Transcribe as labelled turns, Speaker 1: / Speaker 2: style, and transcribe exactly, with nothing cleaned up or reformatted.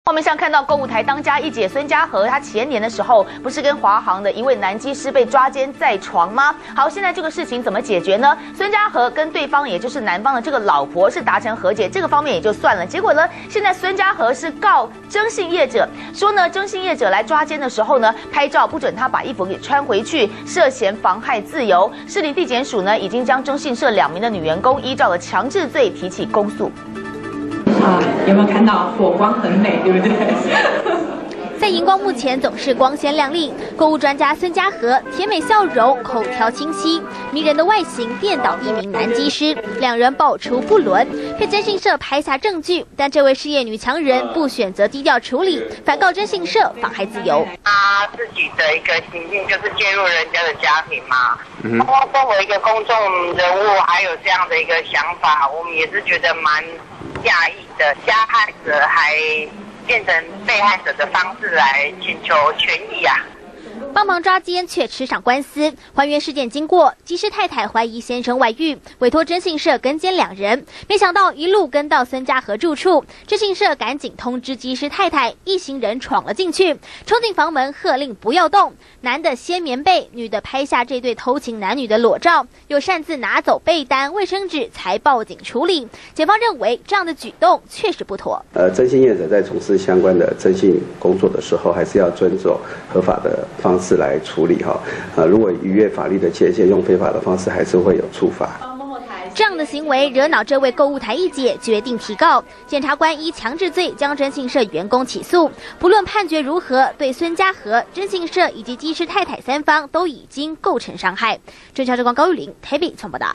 Speaker 1: 画面上看到购物台当家一姐孙家和，她前年的时候不是跟华航的一位男机师被抓奸在床吗？好，现在这个事情怎么解决呢？孙家和跟对方，也就是男方的这个老婆是达成和解，这个方面也就算了。结果呢，现在孙家和是告征信业者，说呢征信业者来抓奸的时候呢，拍照不准他把衣服给穿回去，涉嫌妨害自由。士林地检署呢已经将征信社两名的女员工依照了强制罪提起公诉。
Speaker 2: 啊，有没有看到火光很美，对不对？
Speaker 3: 在荧光幕前总是光鲜亮丽，购物专家孙家和甜美笑容，口条清晰，迷人的外形电倒一名男机师，两人爆出不伦，被征信社拍下证据。但这位事业女强人不选择低调处理，反告征信社妨害自由。
Speaker 4: 她自己的一个行径就是介入人家的家庭嘛。嗯，包括作为一个公众人物，还有这样的一个想法，我们也是觉得蛮讶异的。加害者还 变成被害者的方式来请求权益啊！
Speaker 3: 帮忙抓奸却吃上官司。还原事件经过，机师太太怀疑先生外遇，委托征信社跟监两人，没想到一路跟到孙家和住处，征信社赶紧通知机师太太，一行人闯了进去，冲进房门，喝令不要动。男的掀棉被，女的拍下这对偷情男女的裸照，又擅自拿走被单、卫生纸，才报警处理。检方认为这样的举动确实不妥。
Speaker 5: 呃，征信业者在从事相关的征信工作的时候，还是要遵守合法的方式 来处理哈，呃，如果逾越法律的界限，用非法的方式，还是会有处罚。
Speaker 3: 这样的行为惹恼这位购物台一姐，决定提告。检察官依强制罪将征信社员工起诉。不论判决如何，对孙家和、征信社以及机师太太三方都已经构成伤害。中消之光高玉玲台北传报道。